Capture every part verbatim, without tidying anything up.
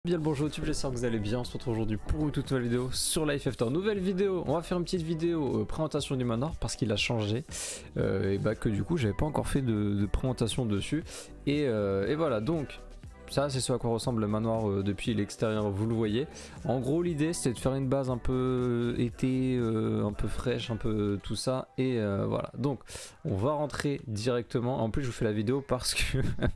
Bien le bonjour YouTube, j'espère que vous allez bien. On se retrouve aujourd'hui pour une toute nouvelle vidéo sur Life After. Nouvelle vidéo, on va faire une petite vidéo euh, présentation du manoir parce qu'il a changé euh, et bah que du coup j'avais pas encore fait de, de présentation dessus et, euh, et voilà. Donc ça c'est ce à quoi ressemble le manoir euh, depuis l'extérieur, vous le voyez. En gros l'idée c'était de faire une base un peu été, euh, un peu fraîche, un peu tout ça et euh, voilà. Donc on va rentrer directement. En plus je vous fais la vidéo parce que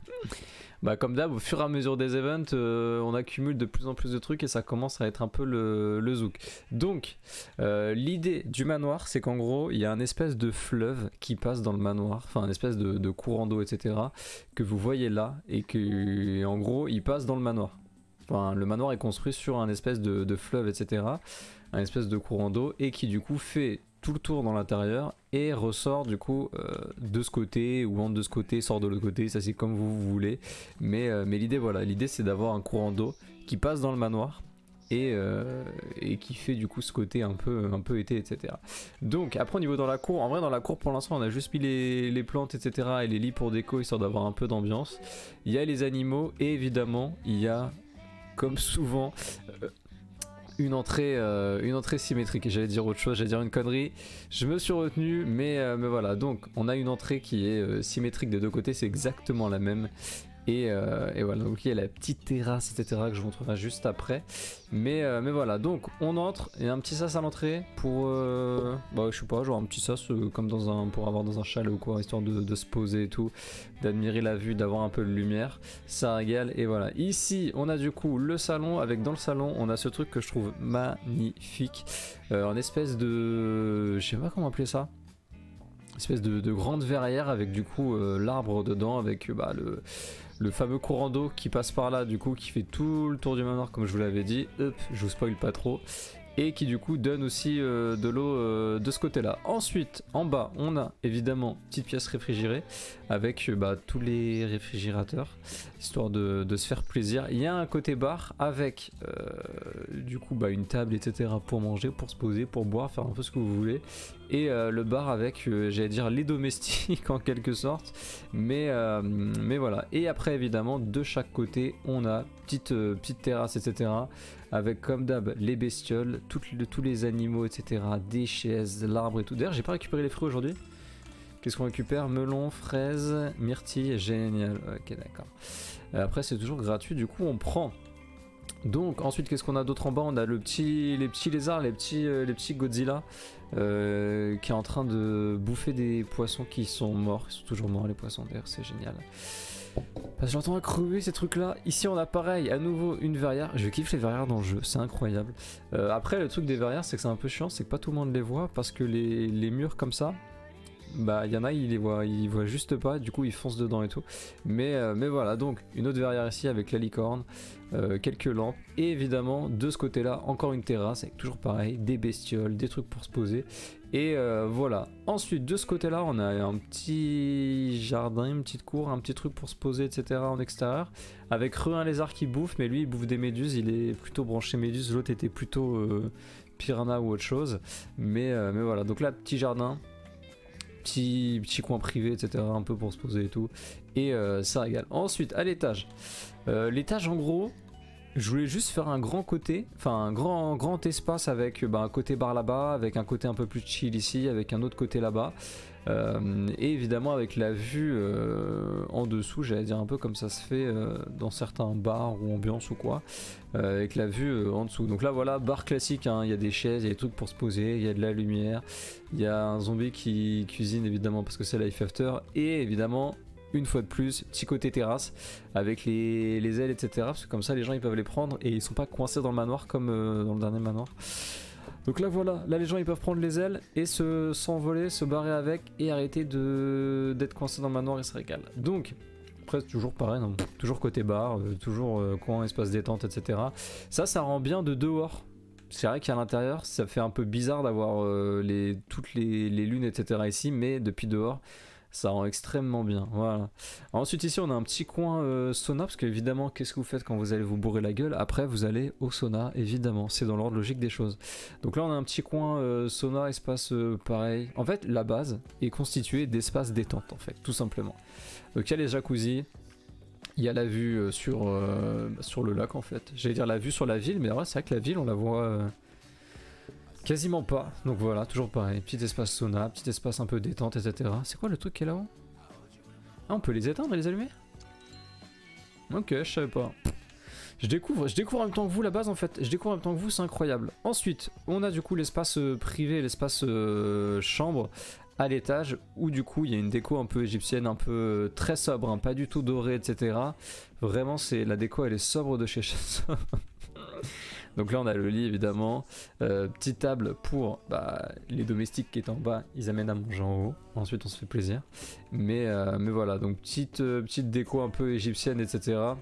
bah comme d'hab, au fur et à mesure des events, euh, on accumule de plus en plus de trucs et ça commence à être un peu le, le zouk. Donc, euh, l'idée du manoir, c'est qu'en gros, il y a un espèce de fleuve qui passe dans le manoir, enfin un espèce de, de courant d'eau, et cetera, que vous voyez là, et que, en gros, il passe dans le manoir. Enfin, le manoir est construit sur un espèce de, de fleuve, et cetera, un espèce de courant d'eau, et qui du coup fait tout le tour dans l'intérieur et ressort du coup euh, de ce côté ou entre de ce côté, sort de l'autre côté, ça c'est comme vous, vous voulez, mais, euh, mais l'idée voilà, l'idée c'est d'avoir un courant d'eau qui passe dans le manoir et, euh, et qui fait du coup ce côté un peu, un peu été, etc. Donc après au niveau dans la cour, en vrai dans la cour pour l'instant on a juste mis les, les plantes, etc. et les lits pour déco histoire d'avoir un peu d'ambiance. Il y a les animaux et évidemment il y a comme souvent euh, Une entrée, euh, une entrée symétrique. Et j'allais dire autre chose, j'allais dire une connerie. Je me suis retenu, mais, euh, mais voilà. Donc, on a une entrée qui est euh, symétrique des deux côtés, c'est exactement la même. Et, euh, et voilà, donc il y a la petite terrasse, et cetera que je vous montrerai juste après. Mais, euh, mais voilà, donc on entre, il y a un petit sas à l'entrée pour, euh, bah je sais pas, genre un petit sas euh, comme dans un, pour avoir dans un chalet ou quoi, histoire de, de se poser et tout, d'admirer la vue, d'avoir un peu de lumière, ça régale. Et voilà, ici on a du coup le salon, avec dans le salon on a ce truc que je trouve magnifique, euh, en espèce de, je sais pas comment appeler ça, espèce de, de grande verrière avec du coup euh, l'arbre dedans avec bah, le, le fameux courant d'eau qui passe par là du coup qui fait tout le tour du manoir comme je vous l'avais dit. Hop, je vous spoil pas trop. Et qui du coup donne aussi euh, de l'eau euh, de ce côté là. Ensuite en bas on a évidemment petite pièce réfrigérée avec euh, bah, tous les réfrigérateurs histoire de, de se faire plaisir. Il y a un côté bar avec euh, du coup bah, une table etc pour manger, pour se poser, pour boire, faire un peu ce que vous voulez. Et euh, le bar avec euh, j'allais dire les domestiques en quelque sorte, mais, euh, mais voilà. Et après évidemment de chaque côté on a petite, euh, petite terrasse etc avec comme d'hab les bestioles, toutes, le, tous les animaux etc, des chaises, l'arbre et tout. D'ailleurs j'ai pas récupéré les fruits aujourd'hui. Qu'est-ce qu'on récupère? Melon, fraises, myrtille, génial. Ok d'accord. Euh, après c'est toujours gratuit, du coup on prend. Donc ensuite qu'est-ce qu'on a d'autre en bas? On a le petit, les petits lézards, les petits, euh, les petits Godzilla euh, qui est en train de bouffer des poissons qui sont morts. Ils sont toujours morts les poissons d'ailleurs, c'est génial. Parce que j'entends crever ces trucs là. Ici on a pareil, à nouveau une verrière. Je kiffe les verrières dans le jeu, c'est incroyable. Euh, après le truc des verrières c'est que c'est un peu chiant, c'est que pas tout le monde les voit parce que les, les murs comme ça, bah il y en a ils les voient, ils voient juste pas, du coup ils foncent dedans et tout. Mais, euh, mais voilà, donc une autre verrière ici avec la licorne, euh, quelques lampes et évidemment de ce côté là encore une terrasse avec toujours pareil, des bestioles, des trucs pour se poser. Et euh, voilà. Ensuite de ce côté là on a un petit jardin, une petite cour, un petit truc pour se poser etc en extérieur. Avec Re un lézard qui bouffe, mais lui il bouffe des méduses, il est plutôt branché méduse, l'autre était plutôt euh, piranha ou autre chose. Mais, euh, mais voilà, donc là petit jardin, petit, petit coin privé etc un peu pour se poser et tout. Et euh, ça régale. Ensuite à l'étage. Euh, l'étage en gros, je voulais juste faire un grand côté, enfin un grand, grand espace avec bah, un côté bar là-bas, avec un côté un peu plus chill ici, avec un autre côté là-bas. Euh, et évidemment avec la vue euh, en dessous, j'allais dire un peu comme ça se fait euh, dans certains bars ou ambiance ou quoi, euh, avec la vue euh, en dessous. Donc là voilà, bar classique, hein, il y a des chaises, il y a des trucs pour se poser, il y a de la lumière, il y a un zombie qui cuisine évidemment parce que c'est Life After, et évidemment une fois de plus, petit côté terrasse avec les, les ailes etc, parce que comme ça les gens ils peuvent les prendre et ils sont pas coincés dans le manoir comme euh, dans le dernier manoir. Donc là voilà, là les gens ils peuvent prendre les ailes et se s'envoler, se barrer avec et arrêter de d'être coincés dans le manoir et se régalent. Donc après toujours pareil, non, toujours côté bar, euh, toujours euh, coin espace détente etc. Ça ça rend bien de dehors. C'est vrai qu'à l'intérieur ça fait un peu bizarre d'avoir euh, les, toutes les, les lunes etc ici, mais depuis dehors ça rend extrêmement bien, voilà. Ensuite ici on a un petit coin euh, sauna, parce qu'évidemment qu'est-ce que vous faites quand vous allez vous bourrer la gueule? Après vous allez au sauna, évidemment, c'est dans l'ordre logique des choses. Donc là on a un petit coin euh, sauna, espace euh, pareil. En fait la base est constituée d'espaces détente en fait, tout simplement. Donc il y a les jacuzzis, Il y a la vue euh, sur, euh, sur le lac en fait. J'allais dire la vue sur la ville, mais ouais, c'est vrai que la ville on la voit euh, quasiment pas. Donc voilà, toujours pareil. Petit espace sauna, petit espace un peu détente, et cetera. C'est quoi le truc qui est là-haut? Ah, on peut les éteindre et les allumer? Ok, je savais pas. Je découvre, je découvre en même temps que vous la base en fait. Je découvre en même temps que vous, c'est incroyable. Ensuite, on a du coup l'espace euh, privé, l'espace euh, chambre à l'étage où du coup il y a une déco un peu égyptienne, un peu euh, très sobre, hein, pas du tout dorée, et cetera. Vraiment, c'est la déco, elle est sobre de chez sobre. Donc là on a le lit évidemment, euh, petite table pour bah, les domestiques qui est en bas, ils amènent à manger en haut, ensuite on se fait plaisir. Mais, euh, mais voilà, donc petite, euh, petite déco un peu égyptienne, et cetera.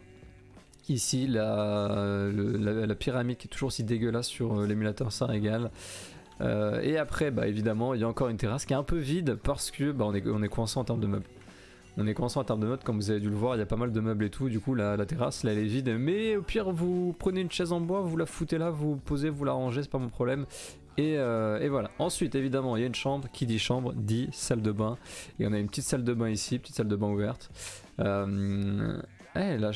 Ici la, le, la, la pyramide qui est toujours aussi dégueulasse sur euh, l'émulateur, ça régale. Euh, et après bah évidemment il y a encore une terrasse qui est un peu vide parce que bah, on, est, on est coincé en termes de meubles. On est coincé en termes de meubles, comme vous avez dû le voir, il y a pas mal de meubles et tout, du coup la, la terrasse là elle est vide, mais au pire vous prenez une chaise en bois, vous la foutez là, vous posez, vous la rangez, c'est pas mon problème. Et, euh, et voilà, ensuite évidemment il y a une chambre, qui dit chambre dit salle de bain, et on a une petite salle de bain ici, petite salle de bain ouverte. Euh, eh, elle a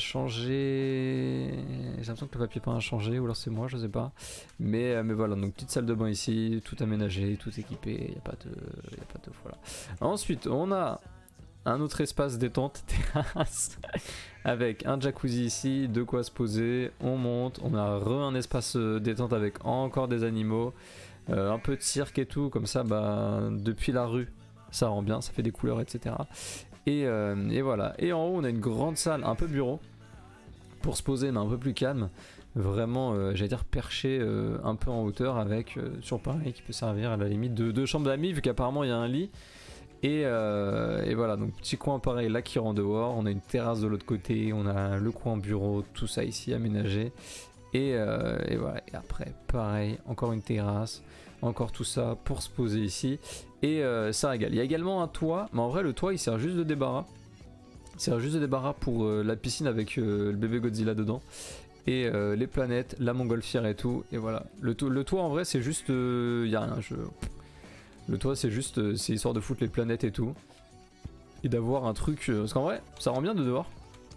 changé, j'ai l'impression que le papier peint a changé, ou alors c'est moi, je sais pas. Mais, mais voilà, donc petite salle de bain ici, tout aménagé, tout équipé, il n'y a pas de... Y a pas de voilà. Ensuite on a un autre espace détente, terrasse, avec un jacuzzi ici, de quoi se poser, on monte, on a re un espace détente avec encore des animaux, euh, un peu de cirque et tout, comme ça bah depuis la rue, ça rend bien, ça fait des couleurs, et cetera. Et, euh, et voilà, et en haut on a une grande salle, un peu bureau, pour se poser mais un peu plus calme, vraiment euh, j'allais dire perché euh, un peu en hauteur avec, euh, sur pareil, qui peut servir à la limite de deux chambres d'amis, vu qu'apparemment il y a un lit. Et, euh, et voilà, donc petit coin pareil là qui rend dehors, on a une terrasse de l'autre côté, on a le coin bureau, tout ça ici aménagé. Et, euh, et voilà, et après pareil, encore une terrasse, encore tout ça pour se poser ici. Et euh, ça régale. Il y a également un toit, mais en vrai le toit il sert juste de débarras. Il sert juste de débarras pour euh, la piscine avec euh, le bébé Godzilla dedans. Et euh, les planètes, la montgolfière et tout. Et voilà, le, to le toit en vrai c'est juste, il euh, y a rien, je... Le toit c'est juste, c'est histoire de foutre les planètes et tout. Et d'avoir un truc, euh, parce qu'en vrai ça rend bien de dehors.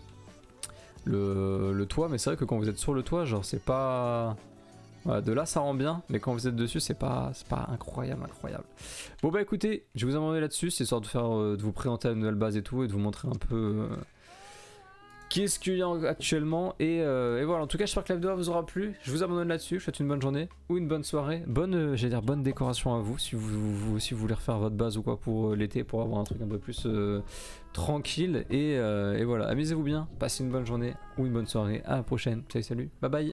Le, le toit, mais c'est vrai que quand vous êtes sur le toit, genre c'est pas... Voilà, de là ça rend bien, mais quand vous êtes dessus c'est pas, pas incroyable, incroyable. Bon bah écoutez, je vais vous amener là-dessus, c'est histoire de, faire, euh, de vous présenter la nouvelle base et tout, et de vous montrer un peu... Euh, qu'est-ce qu'il y a actuellement et, euh, et voilà, en tout cas j'espère que la vidéo vous aura plu. Je vous abandonne là-dessus, je vous souhaite une bonne journée ou une bonne soirée. Bonne, euh, j'allais dire bonne décoration à vous si vous, vous, si vous voulez refaire votre base ou quoi pour euh, l'été, pour avoir un truc un peu plus euh, tranquille. Et, euh, et voilà, amusez-vous bien, passez une bonne journée ou une bonne soirée. À la prochaine, salut salut, bye bye.